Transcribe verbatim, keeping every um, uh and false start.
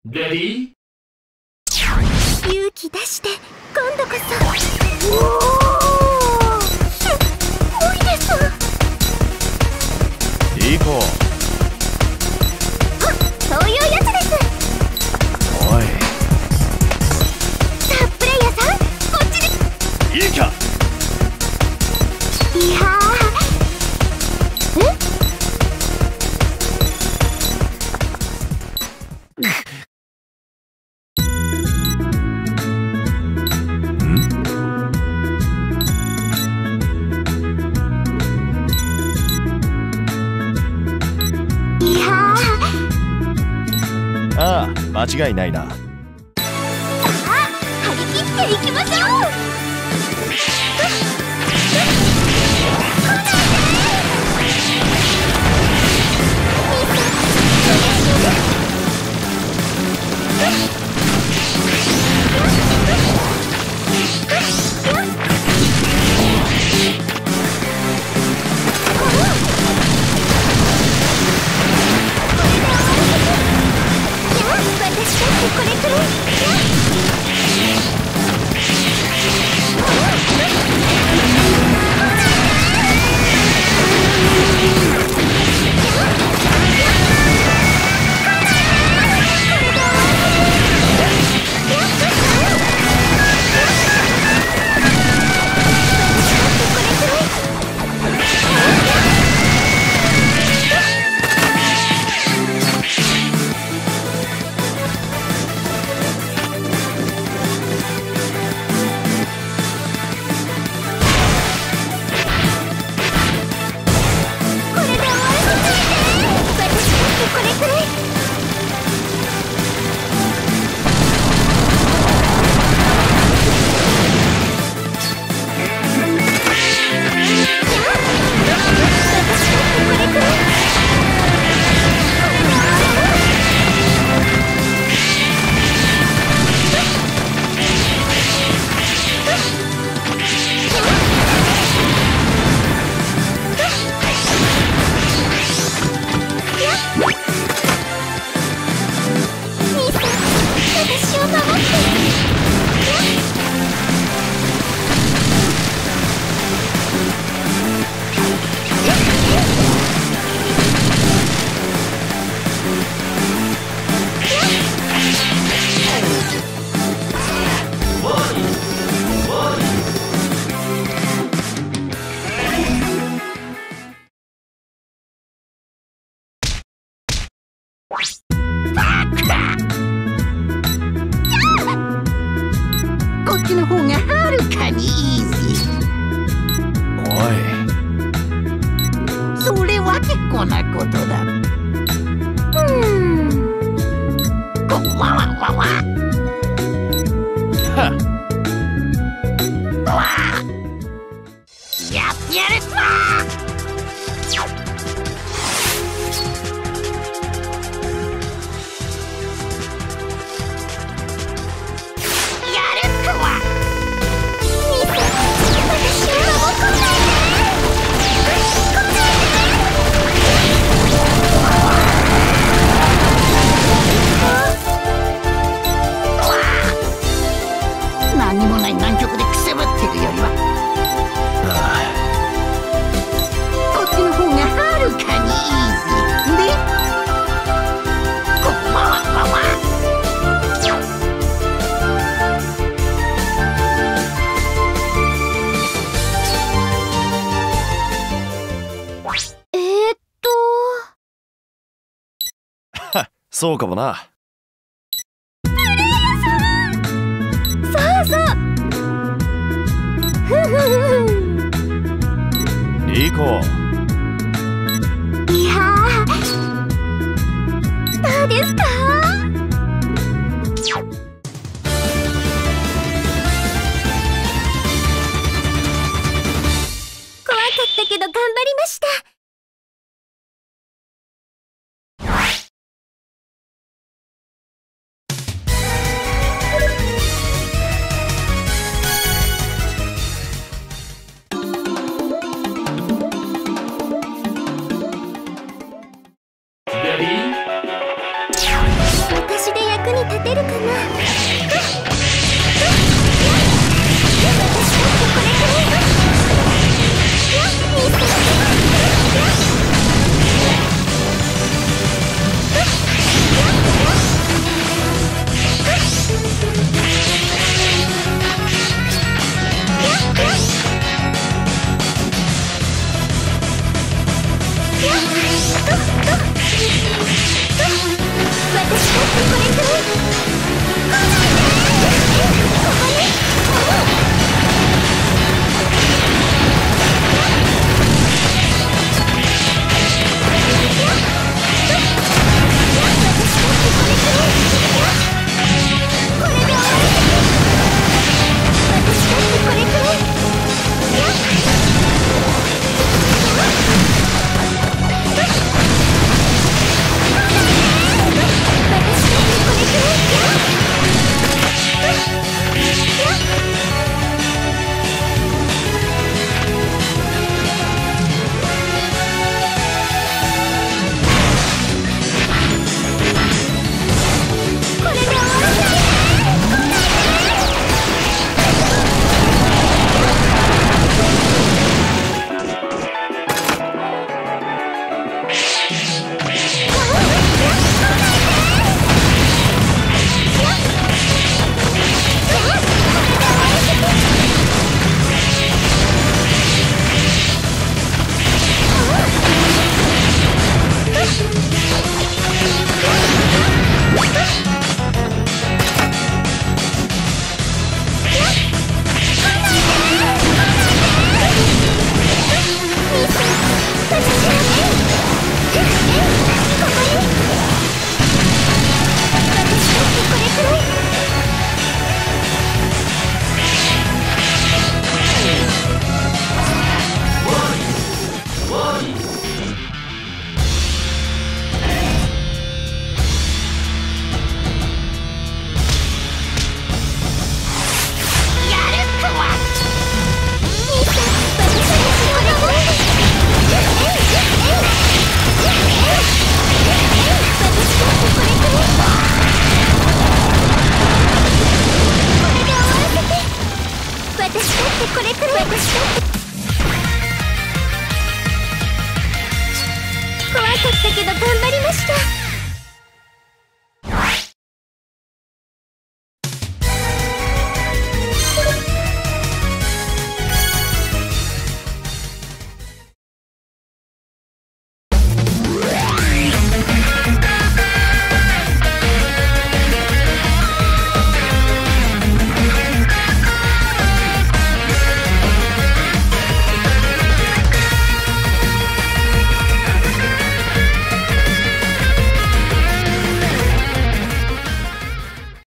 レディー。 勇気出して今度こそ。おお、すごいです。 行こう。 あ、そういうやつです。 おい、 さあプレイヤーさん、こっちに。 いいか。 いやー、えああ、間違いないな。 さあ張り切っていきましょう。これくらい。こっちの方がはるかにいいぜ。 おい、それは結構なことだ。うーん、わわわわ。 はわやってやるぞ。何もない南極でくせぶってるよりは、こっちの方がはるかにいいぜ。で、こわわわわ。えーっとはそうかもな。行こう。 いやー、どうですか？怖かったけど頑張りました。私で役にこれくらい私だって怖かったけど頑張りました。